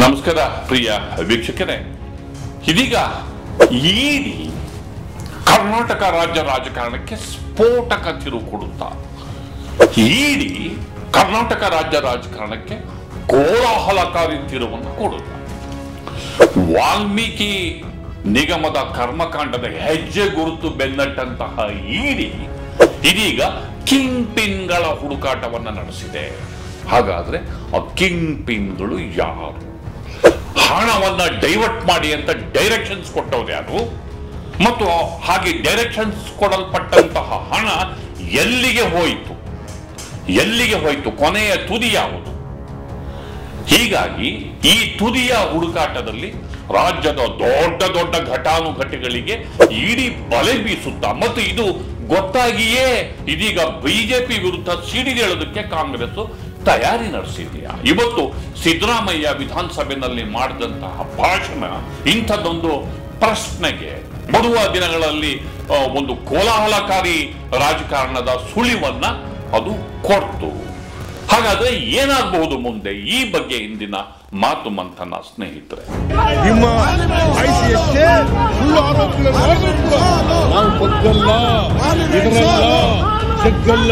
ನಮಸ್ಕಾರ ಪ್ರಿಯ ವೀಕ್ಷಕರೇ, ಇದೀಗ ಇಡಿ ಕರ್ನಾಟಕ ರಾಜ್ಯ ರಾಜಕಾರಣಕ್ಕೆ ಸ್ಫೋಟಕ ತಿರುವು ಕೊಡುತ್ತಾ ಇಡಿ ಕರ್ನಾಟಕ ರಾಜ್ಯ ರಾಜಕಾರಣಕ್ಕೆ ಕೋಲಾಹಲಕಾರಿ ತಿರುವನ್ನು ಕೊಡುತ್ತಾ ವಾಲ್ಮೀಕಿ ನಿಗಮದ ಕರ್ಮಕಾಂಡದ ಹೆಜ್ಜೆ ಗುರುತು ಬೆನ್ನಟ್ಟಂತಹ ಇಡಿ ಇದೀಗ ಕಿಂಗ್ ಪಿನ್ಗಳ ಹುಡುಕಾಟವನ್ನು ನಡೆಸಿದೆ. ಹಾಗಾದ್ರೆ ಆ ಕಿಂಗ್ ಪಿನ್ಗಳು ಯಾರು? ಹಣವನ್ನ ಡೈವರ್ಟ್ ಮಾಡಿ ಅಂತ ಡೈರೆಕ್ಷನ್ಸ್ ಕೊಟ್ಟವ್ರು ಯಾರು? ಮತ್ತು ಹಾಗೆ ಡೈರೆಕ್ಷನ್ಸ್ ಕೊಡಲ್ಪಟ್ಟಂತಹ ಹಣ ಎಲ್ಲಿಗೆ ಹೋಯಿತು? ಕೊನೆಯ ತುದಿ ಯಾವುದು? ಹೀಗಾಗಿ ಈ ತುದಿಯ ಹುಡುಕಾಟದಲ್ಲಿ ರಾಜ್ಯದ ದೊಡ್ಡ ದೊಡ್ಡ ಘಟಾನುಘಟಿಗಳಿಗೆ ಇಡೀ ಬಲೆ ಬೀಸುತ್ತಾ ಮತ್ತು ಇದು ಗೊತ್ತಾಗಿಯೇ ಇದೀಗ ಬಿಜೆಪಿ ವಿರುದ್ಧ ಸಿಡಿದೇಳೋದಕ್ಕೆ ಕಾಂಗ್ರೆಸ್ ತಯಾರಿ ನಡೆಸಿದೆಯಾ? ಇವತ್ತು ಸಿದ್ದರಾಮಯ್ಯ ವಿಧಾನಸಭೆಯಲ್ಲಿ ಮಾಡಿದಂತಹ ಭಾಷಣ ಇಂಥದ್ದೊಂದು ಪ್ರಶ್ನೆಗೆ ಬರುವ ದಿನಗಳಲ್ಲಿ ಒಂದು ಕೋಲಾಹಲಕಾರಿ ರಾಜಕಾರಣದ ಸುಳಿವನ್ನ ಅದು ಕೊಡ್ತು. ಹಾಗಾದ್ರೆ ಏನಾಗಬಹುದು ಮುಂದೆ? ಈ ಬಗ್ಗೆ ಇಂದಿನ ಮಾತು ಮಂಥನ ಸ್ನೇಹಿತರೆ. ನಿಮ್ಮ ಐಸಿಎಸ್ಗೆ ಸುಳ್ಳು ಆರೋಪಗಳನ್ನು ನಾವು ಬಗ್ಗಲ್ಲ, ಇದರಲ್ಲ, ಜಗ್ಗಲ್ಲ,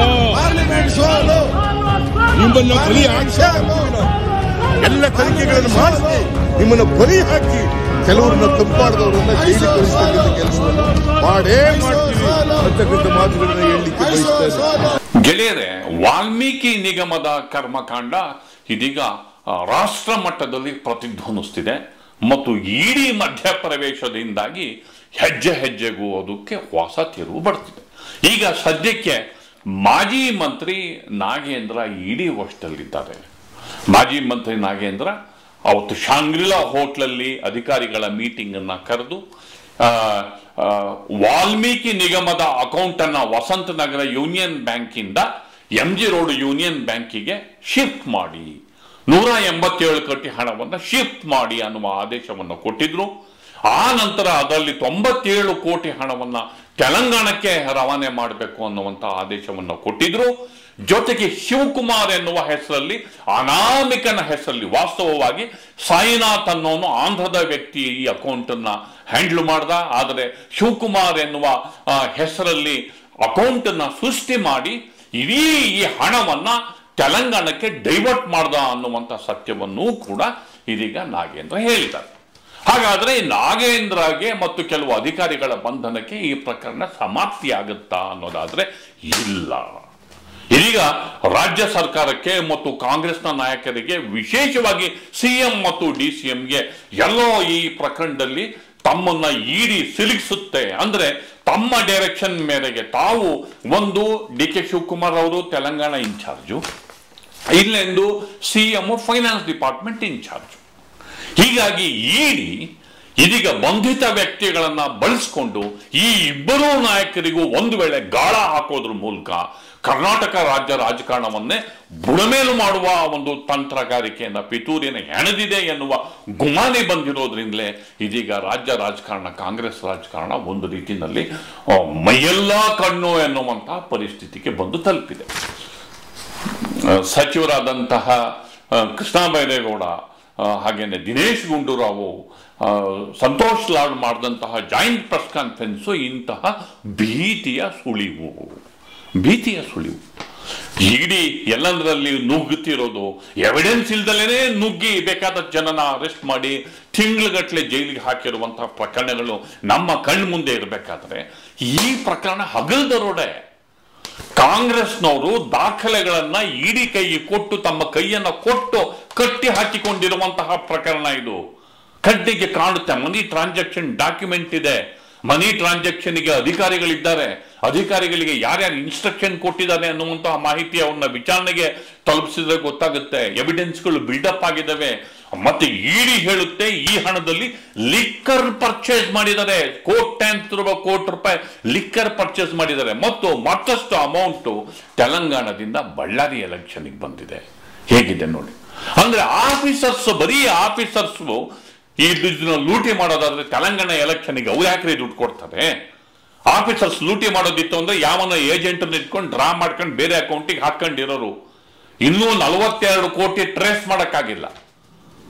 ನಿಮ್ಮನ್ನ ಬಲಿ ಹಾಕಿ ಎಲ್ಲ ತನಿಖೆಗಳನ್ನು ಮಾಡಿಸಿ ನಿಮ್ಮನ್ನ ಬಲಿ ಹಾಕಿ ಕೆಲವರನ್ನ ತಂಪಾಡದವರನ್ನ ಜೈಲಿಗೆ ಕಳಿಸ್ತಕ್ಕಂಥ ಕೆಲಸವನ್ನು ಮಾಡೇ ಮಾಡ್ತೀವಿ ಅಂತಕ್ಕಂಥ ಮಾತುಗಳನ್ನ ಹೇಳಲಿಕ್ಕೆ ಬಯಸ್ತಾರೆ. ಗೆಳೆಯರೆ, ವಾಲ್ಮೀಕಿ ನಿಗಮದ ಕರ್ಮಕಾಂಡ ಇದೀಗ ರಾಷ್ಟ್ರ ಮಟ್ಟದಲ್ಲಿ ಪ್ರತಿಧ್ವನಿಸ್ತಿದೆ ಮತ್ತು ಇಡೀ ಮಧ್ಯಪ್ರವೇಶದಿಂದಾಗಿ ಹೆಜ್ಜೆ ಹೆಜ್ಜೆಗೂ ಅದಕ್ಕೆ ಹೊಸ ತಿರುವು ಬರ್ತಿದೆ. ಈಗ ಸದ್ಯಕ್ಕೆ ಮಾಜಿ ಮಂತ್ರಿ ನಾಗೇಂದ್ರ ಇಡೀ ವಶದಲ್ಲಿದ್ದಾರೆ. ಮಾಜಿ ಮಂತ್ರಿ ನಾಗೇಂದ್ರ ಅವತ್ತು ಶಾಂಗ್ರಿಲಾ ಹೋಟ್ಲಲ್ಲಿ ಅಧಿಕಾರಿಗಳ ಮೀಟಿಂಗ್ ಅನ್ನ ಕರೆದು ವಾಲ್ಮೀಕಿ ನಿಗಮದ ಅಕೌಂಟ್ ಅನ್ನ ವಸಂತ ನಗರ ಯೂನಿಯನ್ ಬ್ಯಾಂಕಿಂದ MG ರೋಡ್ ಯೂನಿಯನ್ ಬ್ಯಾಂಕಿಗೆ ಶಿಫ್ಟ್ ಮಾಡಿ 187 ಕೋಟಿ ಹಣವನ್ನು ಶಿಫ್ಟ್ ಮಾಡಿ ಅನ್ನುವ ಆದೇಶವನ್ನು ಕೊಟ್ಟಿದ್ರು. ಆ ನಂತರ ಅದರಲ್ಲಿ 97 ಕೋಟಿ ಹಣವನ್ನ ತೆಲಂಗಾಣಕ್ಕೆ ರವಾನೆ ಮಾಡಬೇಕು ಅನ್ನುವಂಥ ಆದೇಶವನ್ನು ಕೊಟ್ಟಿದ್ರು. ಜೊತೆಗೆ ಶಿವಕುಮಾರ್ ಎನ್ನುವ ಹೆಸರಲ್ಲಿ, ಅನಾಮಿಕನ ಹೆಸರಲ್ಲಿ, ವಾಸ್ತವವಾಗಿ ಸಾಯಿನಾಥ್ ಅನ್ನೋನು ಆಂಧ್ರದ ವ್ಯಕ್ತಿ ಈ ಅಕೌಂಟ್ ಅನ್ನ ಹ್ಯಾಂಡಲ್ ಮಾಡ್ದ. ಆದರೆ ಶಿವಕುಮಾರ್ ಎನ್ನುವ ಹೆಸರಲ್ಲಿ ಅಕೌಂಟ್ ಅನ್ನ ಸೃಷ್ಟಿ ಮಾಡಿ ಇಡೀ ಈ ಹಣವನ್ನ ತೆಲಂಗಾಣಕ್ಕೆ ಡೈವರ್ಟ್ ಮಾಡ್ದ ಅನ್ನುವಂಥ ಸತ್ಯವನ್ನೂ ಕೂಡ ಇದೀಗ ನಾಗೇಂದ್ರ ಹೇಳಿದ್ದಾರೆ. ಹಾಗಾದ್ರೆ ನಾಗೇಂದ್ರಗೆ ಮತ್ತು ಕೆಲವು ಅಧಿಕಾರಿಗಳ ಬಂಧನಕ್ಕೆ ಈ ಪ್ರಕರಣ ಸಮಾಪ್ತಿಯಾಗುತ್ತಾ ಅನ್ನೋದಾದ್ರೆ ಇಲ್ಲ. ಇದೀಗ ರಾಜ್ಯ ಸರ್ಕಾರಕ್ಕೆ ಮತ್ತು ಕಾಂಗ್ರೆಸ್ನ ನಾಯಕರಿಗೆ, ವಿಶೇಷವಾಗಿ CM ಮತ್ತು DCMಗೆ ಎಲ್ಲೋ ಈ ಪ್ರಕರಣದಲ್ಲಿ ತಮ್ಮನ್ನ ಇಡಿ ಸಿಲುಕಿಸುತ್ತೆ. ಅಂದ್ರೆ ತಮ್ಮ ಡೈರೆಕ್ಷನ್ ಮೇರೆಗೆ ತಾವು ಒಂದು DK ಶಿವಕುಮಾರ್ ಅವರು ತೆಲಂಗಾಣ ಇನ್ಚಾರ್ಜು, ಇಲ್ಲೆಂದು CM ಫೈನಾನ್ಸ್ ಡಿಪಾರ್ಟ್ಮೆಂಟ್ ಇನ್ಚಾರ್ಜ್. ಹೀಗಾಗಿ ಇಡಿ ಇದೀಗ ಬಂಧಿತ ವ್ಯಕ್ತಿಗಳನ್ನ ಬಳಸಿಕೊಂಡು ಈ ಇಬ್ಬರೂ ನಾಯಕರಿಗೂ ಒಂದು ವೇಳೆ ಗಾಳ ಹಾಕೋದ್ರ ಮೂಲಕ ಕರ್ನಾಟಕ ರಾಜ್ಯ ರಾಜಕಾರಣವನ್ನೇ ಬುಡಮೇಲು ಮಾಡುವ ಒಂದು ತಂತ್ರಗಾರಿಕೆಯನ್ನ ಪಿತೂರಿಯನ್ನು ಹೆಣೆದಿದೆ ಎನ್ನುವ ಗುಮಾನಿ ಬಂದಿರೋದ್ರಿಂದಲೇ ಇದೀಗ ರಾಜ್ಯ ರಾಜಕಾರಣ, ಕಾಂಗ್ರೆಸ್ ರಾಜಕಾರಣ ಒಂದು ರೀತಿಯಲ್ಲಿ ಮೈಯೆಲ್ಲ ಕಣ್ಣು ಎನ್ನುವಂತಹ ಪರಿಸ್ಥಿತಿಗೆ ಬಂದು ತಲುಪಿದೆ. ಸಚಿವರಾದಂತಹ ಕೃಷ್ಣ ಬೈರೇಗೌಡ, ಹಾಗೇನೆ ದಿನೇಶ್ ಗುಂಡೂರಾವ್, ಸಂತೋಷ್ ಲಾಡ್ ಮಾಡಿದಂತಹ ಜಾಯಿಂಟ್ ಪ್ರೆಸ್ ಕಾನ್ಫರೆನ್ಸ್ ಇಂತಹ ಭೀತಿಯ ಸುಳಿವು. ಇಡೀ ಎಲ್ಲಂದ್ರಲ್ಲಿ ನುಗ್ಗುತ್ತಿರೋದು, ಎವಿಡೆನ್ಸ್ ಇಲ್ದಲೇನೆ ನುಗ್ಗಿ ಬೇಕಾದ ಜನನ ಅರೆಸ್ಟ್ ಮಾಡಿ ತಿಂಗಳುಗಟ್ಟಲೆ ಜೈಲಿಗೆ ಹಾಕಿರುವಂತಹ ಪ್ರಕರಣಗಳು ನಮ್ಮ ಕಣ್ಣು ಮುಂದೆ ಇರಬೇಕಾದ್ರೆ ಈ ಪ್ರಕರಣ ಹಗಲ್ದರೋಡೆ. ಕಾಂಗ್ರೆಸ್ನವರು ದಾಖಲೆಗಳನ್ನ ಇಡಿ ಕೈಗೆ ಕೊಟ್ಟು ತಮ್ಮ ಕೈಯನ್ನ ಕೊಟ್ಟು ಕಟ್ಟಿ ಹಾಕಿಕೊಂಡಿರುವಂತಹ ಪ್ರಕರಣ ಇದು. ಕಣ್ಣಿಗೆ ಕಾಣುತ್ತೆ. ಮನಿ ಟ್ರಾನ್ಸಾಕ್ಷನ್ ಡಾಕ್ಯುಮೆಂಟ್ ಇದೆ. ಮನಿ ಟ್ರಾನ್ಸಾಕ್ಷನ್ಗೆ ಅಧಿಕಾರಿಗಳಿದ್ದಾರೆ. ಅಧಿಕಾರಿಗಳಿಗೆ ಯಾರ್ಯಾರು ಇನ್ಸ್ಟ್ರಕ್ಷನ್ ಕೊಟ್ಟಿದ್ದಾರೆ ಅನ್ನುವಂತಹ ಮಾಹಿತಿ ಅವನ್ನ ವಿಚಾರಣೆಗೆ ತಲುಪಿಸಿದ್ರೆ ಗೊತ್ತಾಗುತ್ತೆ. ಎವಿಡೆನ್ಸ್ಗಳು ಬಿಲ್ಡಪ್ ಆಗಿದ್ದಾವೆ. ಮತ್ತೆ ಇಡಿ ಹೇಳುತ್ತೆ ಈ ಹಣದಲ್ಲಿ ಲಿಕ್ಕರ್ ಪರ್ಚೇಸ್ ಮಾಡಿದ್ದಾರೆ. ಕೋಟಿ ರೂಪಾಯಿ ಲಿಕ್ಕರ್ ಪರ್ಚೇಸ್ ಮಾಡಿದ್ದಾರೆ. ಮತ್ತು ಮತ್ತಷ್ಟು ಅಮೌಂಟ್ ತೆಲಂಗಾಣದಿಂದ ಬಳ್ಳಾರಿ ಎಲೆಕ್ಷನ್ಗೆ ಬಂದಿದೆ. ಹೇಗಿದೆ ನೋಡಿ. ಅಂದ್ರೆ ಆಫೀಸರ್ಸ್, ಬರೀ ಆಫೀಸರ್ಸ್ ಈ ಲೂಟಿ ಮಾಡೋದಾದ್ರೆ ತೆಲಂಗಾಣ ಎಲೆಕ್ಷನ್ಗೆ ಅವ್ರು ಯಾಕ್ರೆ ದುಡ್ಡು ಕೊಡ್ತಾರೆ? ಆಫೀಸರ್ಸ್ ಲೂಟಿ ಮಾಡೋದಿತ್ತು ಅಂದ್ರೆ ಯಾವನ ಏಜೆಂಟ್ ಇಟ್ಕೊಂಡು ಡ್ರಾ ಮಾಡ್ಕೊಂಡು ಬೇರೆ ಅಕೌಂಟಿಗೆ ಹಾಕೊಂಡಿರೋರು. ಇನ್ನೂ 42 ಕೋಟಿ ಟ್ರೇಸ್ ಮಾಡಕ್ಕಾಗಿಲ್ಲ.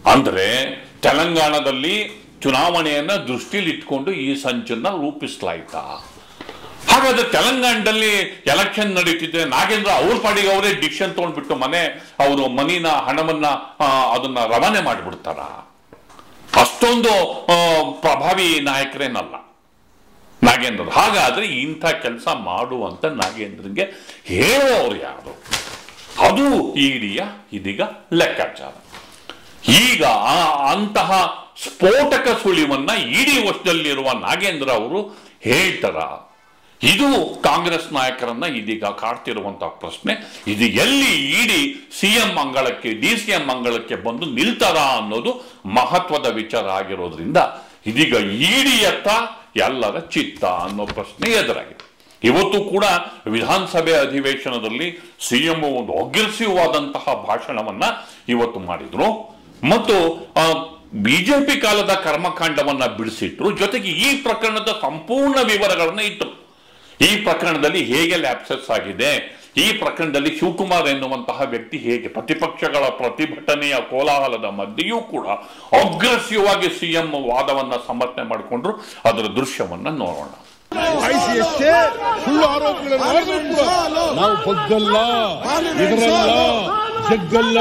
ಅಂದ್ರೆ ತೆಲಂಗಾಣದಲ್ಲಿ ಚುನಾವಣೆಯನ್ನ ದೃಷ್ಟಿಯಲ್ಲಿ ಇಟ್ಕೊಂಡು ಈ ಸಂಚನ್ನ ರೂಪಿಸಲಾಯ್ತಾ? ಹಾಗಾದ್ರೆ ತೆಲಂಗಾಣದಲ್ಲಿ ಎಲೆಕ್ಷನ್ ನಡೀತಿದ್ರೆ ನಾಗೇಂದ್ರ ಅವ್ರ ಪಾಡಿಗೆ ಅವರೇ ಡಿಸಿಷನ್ ತಗೊಂಡ್ಬಿಟ್ಟು ಅವರು ಮನಿನ ಹಣವನ್ನ ಅದನ್ನ ರವಾನೆ ಮಾಡಿಬಿಡ್ತಾರ? ಅಷ್ಟೊಂದು ಪ್ರಭಾವಿ ನಾಯಕರೇನಲ್ಲ ನಾಗೇಂದ್ರ. ಹಾಗಾದ್ರೆ ಇಂಥ ಕೆಲಸ ಮಾಡುವಂತ ನಾಗೇಂದ್ರಗೆ ಹೇಳುವವರು ಯಾರು? ಅದು ಇಡಿಯ ಇದೀಗ ಲೆಕ್ಕಾಚಾರ. ಈಗ ಅಂತಹ ಸ್ಫೋಟಕ ಸುಳಿವನ್ನ ಇಡೀ ವಶದಲ್ಲಿರುವ ನಾಗೇಂದ್ರ ಅವರು ಹೇಳ್ತಾರ? ಇದು ಕಾಂಗ್ರೆಸ್ ನಾಯಕರನ್ನ ಇದೀಗ ಕಾಡ್ತಿರುವಂತಹ ಪ್ರಶ್ನೆ. ಇದು ಎಲ್ಲಿ ಇಡಿ ಸಿಎಂ ಅಂಗಳಕ್ಕೆ DCM ಅಂಗಳಕ್ಕೆ ಬಂದು ನಿಲ್ತಾರ ಅನ್ನೋದು ಮಹತ್ವದ ವಿಚಾರ ಆಗಿರೋದ್ರಿಂದ ಇದೀಗ ಇಡಿಯತ್ತ ಎಲ್ಲರ ಚಿತ್ತ ಅನ್ನೋ ಪ್ರಶ್ನೆ ಎದುರಾಗಿದೆ. ಇವತ್ತು ಕೂಡ ವಿಧಾನಸಭೆ ಅಧಿವೇಶನದಲ್ಲಿ ಸಿಎಂ ಒಂದು ಅಗ್ರೆಸಿವ್ ಆದಂತಹ ಭಾಷಣವನ್ನ ಇವತ್ತು ಮಾಡಿದ್ರು ಮತ್ತು ಬಿಜೆಪಿ ಕಾಲದ ಕರ್ಮಕಾಂಡವನ್ನ ಬಿಡಿಸಿಟ್ರು. ಜೊತೆಗೆ ಈ ಪ್ರಕರಣದ ಸಂಪೂರ್ಣ ವಿವರಗಳನ್ನ ಇಟ್ಟರು. ಈ ಪ್ರಕರಣದಲ್ಲಿ ಹೇಗೆ ಲ್ಯಾಪ್ಸಸ್ ಆಗಿದೆ, ಈ ಪ್ರಕರಣದಲ್ಲಿ ಶಿವಕುಮಾರ್ ಎನ್ನುವಂತಹ ವ್ಯಕ್ತಿ ಹೇಗೆ ಪ್ರತಿಪಕ್ಷಗಳ ಪ್ರತಿಭಟನೆಯ ಕೋಲಾಹಲದ ಮಧ್ಯೆಯೂ ಕೂಡ ಅಗ್ರೆಸಿವ್ ಆಗಿ ಸಿಎಂ ವಾದವನ್ನ ಸಮರ್ಥನೆ ಮಾಡಿಕೊಂಡ್ರು. ಅದರ ದೃಶ್ಯವನ್ನ ನೋಡೋಣ. ಎಷ್ಟೇ ಸುಳ್ಳು ಆರೋಪಗಳನ್ನು ನಾವು ಬಗ್ಗಲ್ಲ, ಇದರಲ್ಲ, ಜಗ್ಗಲ್ಲ,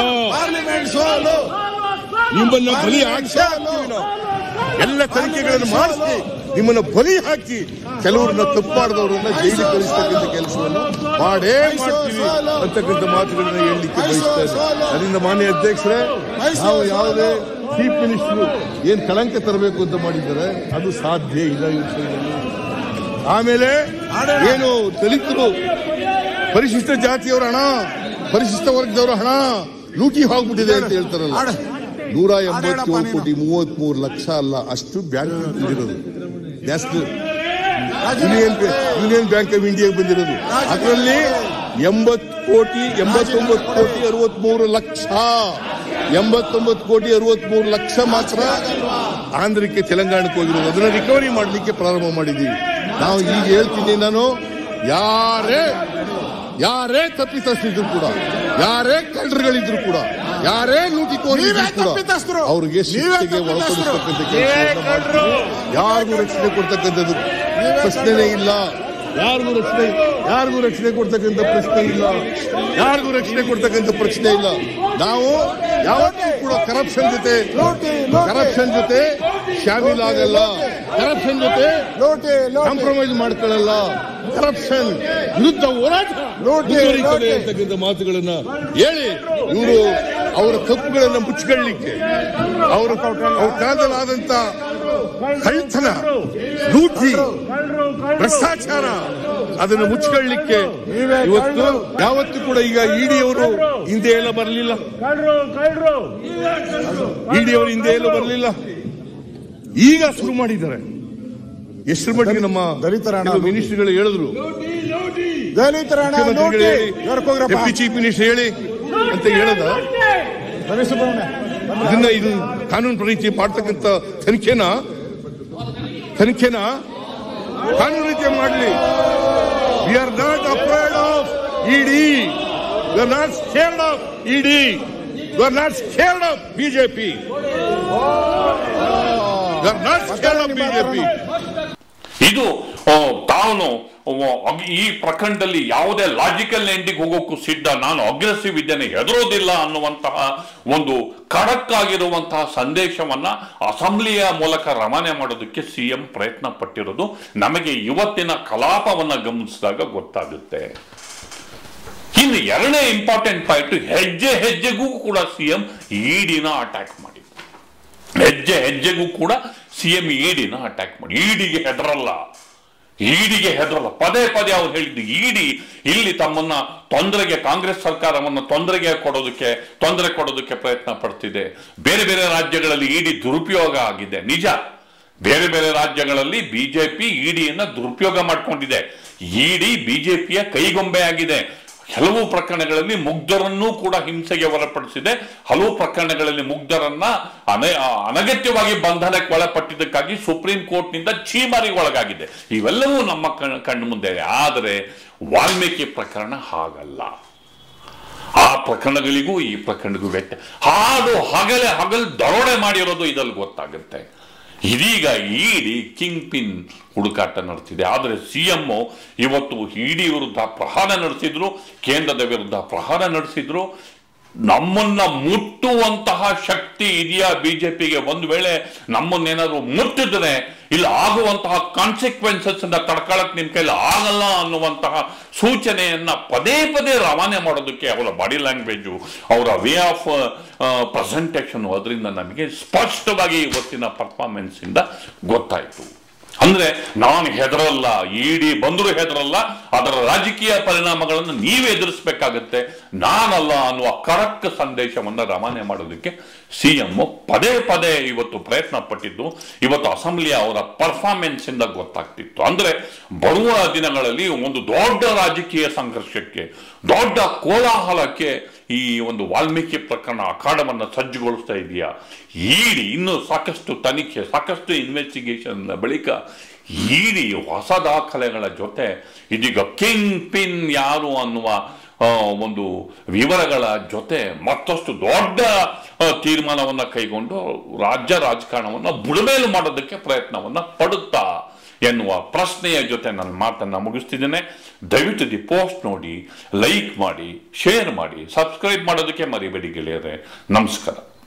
ನಿಮ್ಮನ್ನ ಬಲಿ ಹಾಕಿ ಎಲ್ಲ ತನಿಖೆಗಳನ್ನು ಮಾಡಿಸಿ ನಿಮ್ಮನ್ನ ಬಲಿ ಹಾಕಿ ಕೆಲವರನ್ನ ತಪ್ಪಾಡದವರನ್ನ ಜೈಲಿಗೆ ಕಳಿಸ್ತಕ್ಕಂಥ ಕೆಲಸವನ್ನು ಮಾಡೇ ಮಾಡ್ತೀವಿ ಅಂತಕ್ಕಂಥ ಮಾತುಗಳನ್ನ ಹೇಳಲಿಕ್ಕೆ ಬಯಸ್ತೇನೆ. ಅದರಿಂದ ಮಾನ್ಯ ಅಧ್ಯಕ್ಷರೇ, ನಾವು ಯಾವುದೇ ಚೀಫ್ ಮಿನಿಸ್ಟರ್ ಏನ್ ಕಳಂಕ ತರಬೇಕು ಅಂತ ಮಾಡಿದ್ದಾರೆ ಅದು ಸಾಧ್ಯ ಇಲ್ಲ ಈ ವಿಷಯದಲ್ಲಿ. ಆಮೇಲೆ ಏನು ದಲಿತರು, ಪರಿಶಿಷ್ಟ ಜಾತಿಯವರ ಹಣ, ಪರಿಶಿಷ್ಟ ವರ್ಗದವರ ಹಣ ಲೂಟಿ ಹೋಗ್ಬಿಟ್ಟಿದೆ ಅಂತ ಹೇಳ್ತಾರಲ್ಲ, 187 ಕೋಟಿ 33 ಲಕ್ಷ ಅಲ್ಲ, ಅಷ್ಟು ಬ್ಯಾಂಕ್ ಬಂದಿರೋದು, ನ್ಯಾಷನಲ್ ಯೂನಿಯನ್ ಬ್ಯಾಂಕ್ ಆಫ್ ಇಂಡಿಯಾಗೆ ಬಂದಿರೋದು. ಅದರಲ್ಲಿ 89 ಕೋಟಿ 63 ಲಕ್ಷ 89 ಕೋಟಿ 63 ಲಕ್ಷ ಮಾತ್ರ ಆಂಧ್ರಕ್ಕೆ ತೆಲಂಗಾಣಕ್ಕೆ ಹೋಗಿರೋದು. ಅದನ್ನ ರಿಕವರಿ ಮಾಡಲಿಕ್ಕೆ ಪ್ರಾರಂಭ ಮಾಡಿದ್ದೀವಿ ನಾವು. ಈಗ ಹೇಳ್ತೀನಿ ನಾನು, ಯಾರೇ ತಪ್ಪಿತಸ್ಥರಿದ್ರು ಕೂಡ, ಯಾರೇ ಕಳ್ಳರುಗಳಿದ್ರು ಕೂಡ, ಯಾರೇ ಲೂಟಿಕೋರಿದ್ರು ಕೂಡ ಅವ್ರಿಗೆ ಶಿಕ್ಷೆಗೆ ಒಳಪಡಿಸ್ತಕ್ಕಂಥ ಕೆಲಸ, ಯಾರಿಗೂ ರಕ್ಷಣೆ ಕೊಡ್ತಕ್ಕಂಥದ್ದು ಪ್ರಶ್ನೆನೇ ಇಲ್ಲ. ಯಾರಿಗೂ ರಕ್ಷಣೆ ಕೊಡ್ತಕ್ಕಂಥ ಪ್ರಶ್ನೆ ಇಲ್ಲ. ಯಾರಿಗೂ ರಕ್ಷಣೆ ಕೊಡ್ತಕ್ಕಂಥ ಪ್ರಶ್ನೆ ಇಲ್ಲ. ನಾವು ಯಾವತ್ತೂ ಕೂಡ ಕರಪ್ಷನ್ ಜೊತೆ ಶಾಮೀಲಾಗಲ್ಲ, ಕರಪ್ಷನ್ ಜೊತೆ ಕಾಂಪ್ರಮೈಸ್ ಮಾಡ್ಕೊಳ್ಳಲ್ಲ, ಕರಪ್ಷನ್ ವಿರುದ್ಧ ಹೋರಾಟ ಅಂತಕ್ಕಂಥ ಮಾತುಗಳನ್ನ ಹೇಳಿ ಇವರು ಅವರ ತಪ್ಪುಗಳನ್ನ ಮುಚ್ಚಿಕೊಳ್ಳಲಿಕ್ಕೆ, ಅವ್ರ ಕಾಲದಲ್ಲಾದಂತ ಕಳ್ತನ, ಲೂಟಿ, ಭ್ರಷ್ಟಾಚಾರ ಅದನ್ನು ಮುಚ್ಚಿಕೊಳ್ಳಲಿಕ್ಕೆ ಇವತ್ತು ಯಾವತ್ತೂ ಕೂಡ ಈಗ ಇಡಿಯವರು ಹಿಂದೆ ಎಲ್ಲ ಬರಲಿಲ್ಲ. ಇಡಿಯವರು ಹಿಂದೆ ಎಲ್ಲ ಬರಲಿಲ್ಲ, ಈಗ ಶುರು ಮಾಡಿದ್ದಾರೆ. ಎಷ್ಟು ಮಟ್ಟಿಗೆ ನಮ್ಮ ಮಿನಿಸ್ಟರ್ಗಳು ಹೇಳಿದ್ರು, ಡೆಪ್ಟಿ ಚೀಫ್ ಮಿನಿಸ್ಟರ್ ಹೇಳಿ ಅಂತ ಹೇಳದ, ಇದು ಕಾನೂನು ರೀತಿ ಮಾಡ್ತಕ್ಕಂಥ ತನಿಖೆನ ಕಾನೂನು ರೀತಿಯ ಮಾಡಲಿ. We are not afraid of ED, we are not scared of ED, we are not scared of BJP, we are not scared of BJP. ಇದು ತಾನು ಈ ಪ್ರಕರಣದಲ್ಲಿ ಯಾವುದೇ ಲಾಜಿಕಲ್ ಎಂಡಿಗೆ ಹೋಗೋಕ್ಕೂ ಸಿದ್ಧ, ನಾನು ಅಗ್ರೆಸಿವ್ ಇದ್ದೇನೆ, ಹೆದರೋದಿಲ್ಲ ಅನ್ನುವಂತಹ ಒಂದು ಖಡಕ್ ಆಗಿರುವಂತಹ ಸಂದೇಶವನ್ನ ಅಸೆಂಬ್ಲಿಯ ಮೂಲಕ ರವಾನೆ ಮಾಡೋದಕ್ಕೆ ಸಿಎಂ ಪ್ರಯತ್ನ ಪಟ್ಟಿರೋದು ನಮಗೆ ಇವತ್ತಿನ ಕಲಾಪವನ್ನ ಗಮನಿಸಿದಾಗ ಗೊತ್ತಾಗುತ್ತೆ. ಇನ್ನು ಎರಡನೇ ಇಂಪಾರ್ಟೆಂಟ್ ಪಾಯಿಂಟ್, ಹೆಜ್ಜೆಗೂ ಕೂಡ ಸಿಎಂ ಇಡಿನ ಅಟ್ಯಾಕ್ ಮಾಡಿ, ಹೆಜ್ಜೆಗೂ ಕೂಡ ಸಿಎಂ ಇಡಿನ ಅಟ್ಯಾಕ್ ಮಾಡಿ. ಇಡಿಗೆ ಹೆದರಲ್ಲ, ಪದೇ ಅವ್ರು ಹೇಳಿದ್ದು ಇಡಿ ಇಲ್ಲಿ ತಮ್ಮನ್ನ ತೊಂದರೆಗೆ, ಕಾಂಗ್ರೆಸ್ ಸರ್ಕಾರವನ್ನು ತೊಂದರೆ ಕೊಡೋದಕ್ಕೆ ಪ್ರಯತ್ನ ಪಡ್ತಿದೆ. ಬೇರೆ ರಾಜ್ಯಗಳಲ್ಲಿ ಇಡಿ ದುರುಪಯೋಗ ಆಗಿದೆ ನಿಜ. ಬೇರೆ ರಾಜ್ಯಗಳಲ್ಲಿ ಬಿಜೆಪಿ ಇಡಿಯನ್ನ ದುರುಪಯೋಗ ಮಾಡ್ಕೊಂಡಿದೆ. ಇಡಿ ಬಿಜೆಪಿಯ ಕೈಗೊಂಬೆ ಆಗಿದೆ. ಕೆಲವು ಪ್ರಕರಣಗಳಲ್ಲಿ ಮುಗ್ಧರನ್ನೂ ಕೂಡ ಹಿಂಸೆಗೆ ಒಳಪಡಿಸಿದೆ. ಹಲವು ಪ್ರಕರಣಗಳಲ್ಲಿ ಮುಗ್ಧರನ್ನ ಅನಗತ್ಯವಾಗಿ ಬಂಧನಕ್ಕೆ ಒಳಪಟ್ಟಿದ್ದಕ್ಕಾಗಿ ಸುಪ್ರೀಂ ಕೋರ್ಟ್ ನಿಂದ ಛೀಮಾರಿಗೆ ಒಳಗಾಗಿದೆ. ಇವೆಲ್ಲವೂ ನಮ್ಮ ಕಣ್ಣು ಮುಂದೆ. ಆದರೆ ವಾಲ್ಮೀಕಿ ಪ್ರಕರಣ ಹಾಗಲ್ಲ. ಆ ಪ್ರಕರಣಗಳಿಗೂ ಈ ಪ್ರಕರಣಕ್ಕೂ ವ್ಯತ್ಯಾಸ. ಹಗಲು ದರೋಡೆ ಮಾಡಿರೋದು ಇದಲ್ಲಿ ಗೊತ್ತಾಗುತ್ತೆ. ಇದೀಗ ಇಡಿ ಕಿಂಗ್ ಪಿನ್ ಹುಡುಕಾಟ ನಡೆಸಿದೆ. ಆದರೆ ಸಿಎಂ ಇವತ್ತು ಇಡಿ ವಿರುದ್ಧ ಪ್ರಹಾರ ನಡೆಸಿದ್ರು, ಕೇಂದ್ರದ ವಿರುದ್ಧ ಪ್ರಹಾರ ನಡೆಸಿದ್ರು. ನಮ್ಮನ್ನ ಮುಟ್ಟುವಂತಹ ಶಕ್ತಿ ಇದೆಯಾ ಬಿಜೆಪಿಗೆ? ಒಂದು ವೇಳೆ ನಮ್ಮನ್ನೇನಾದ್ರು ಮುಟ್ಟಿದ್ರೆ ಇಲ್ಲಿ ಆಗುವಂತಹ ಕಾನ್ಸಿಕ್ವೆನ್ಸಸ್ ತಡ್ಕೊಳ್ಳಕ್ ನಿಮ್ ಕೈಲಿ ಆಗಲ್ಲ ಅನ್ನುವಂತಹ ಸೂಚನೆಯನ್ನ ಪದೇ ಪದೇ ರವಾನೆ ಮಾಡೋದಕ್ಕೆ ಅವರ ಬಾಡಿ ಲ್ಯಾಂಗ್ವೇಜು, ಅವರ ವೇ ಆಫ್ ಪ್ರೆಸೆಂಟೇಷನ್, ಅದರಿಂದ ನಮಗೆ ಸ್ಪಷ್ಟವಾಗಿ ಇವತ್ತಿನ ಪರ್ಫಾರ್ಮೆನ್ಸ್ ಇಂದ ಗೊತ್ತಾಯ್ತು. ಅಂದ್ರೆ ನಾನು ಹೆದರಲ್ಲ, ಇಡಿ ಬಂದರೂ ಹೆದರಲ್ಲ, ಅದರ ರಾಜಕೀಯ ಪರಿಣಾಮಗಳನ್ನು ನೀವೇ ಎದುರಿಸಬೇಕಾಗತ್ತೆ, ನಾನಲ್ಲ ಅನ್ನುವ ಕರೆಕ್ಟ್ ಸಂದೇಶವನ್ನು ರವಾನೆ ಮಾಡೋದಕ್ಕೆ ಸಿಎಂ ಪದೇ ಪದೇ ಇವತ್ತು ಪ್ರಯತ್ನ ಪಟ್ಟಿದ್ದು ಇವತ್ತು ಅಸೆಂಬ್ಲಿಯ ಅವರ ಪರ್ಫಾರ್ಮೆನ್ಸ್ ಇಂದ ಗೊತ್ತಾಗ್ತಿತ್ತು. ಅಂದ್ರೆ ಬರುವ ದಿನಗಳಲ್ಲಿ ಒಂದು ದೊಡ್ಡ ರಾಜಕೀಯ ಸಂಘರ್ಷಕ್ಕೆ, ದೊಡ್ಡ ಕೋಲಾಹಲಕ್ಕೆ ಈ ಒಂದು ವಾಲ್ಮೀಕಿ ಪ್ರಕರಣ ಅಖಾಡವನ್ನು ಸಜ್ಜುಗೊಳಿಸ್ತಾ ಇದೆಯಾ. ಇಡಿ ಇನ್ನೂ ಸಾಕಷ್ಟು ತನಿಖೆ, ಸಾಕಷ್ಟು ಇನ್ವೆಸ್ಟಿಗೇಷನ್ ಬಳಿಕ ಇಡಿ ಹೊಸ ದಾಖಲೆಗಳ ಜೊತೆ ಇದೀಗ ಕಿಂಗ್ ಪಿನ್ ಯಾರು ಅನ್ನುವ ಒಂದು ವಿವರಗಳ ಜೊತೆ ಮತ್ತಷ್ಟು ದೊಡ್ಡ ತೀರ್ಮಾನವನ್ನ ಕೈಗೊಂಡು ರಾಜ್ಯ ರಾಜಕಾರಣವನ್ನು ಬುಡಮೇಲು ಮಾಡೋದಕ್ಕೆ ಪ್ರಯತ್ನವನ್ನ ಪಡುತ್ತಾ ಎನ್ನುವ ಪ್ರಶ್ನೆಯ ಜೊತೆ ನನ್ನ ಮಾತನ್ನ ಮುಗಿಸ್ತಿದ್ದೇನೆ. ದಯವಿಟ್ಟು ದಿ ಪೋಸ್ಟ್ ನೋಡಿ, ಲೈಕ್ ಮಾಡಿ, ಶೇರ್ ಮಾಡಿ, ಸಬ್ಸ್ಕ್ರೈಬ್ ಮಾಡೋದಕ್ಕೆ ಮರಿಬೇಡಿ ಗೆಳೆಯರೆ. ನಮಸ್ಕಾರ.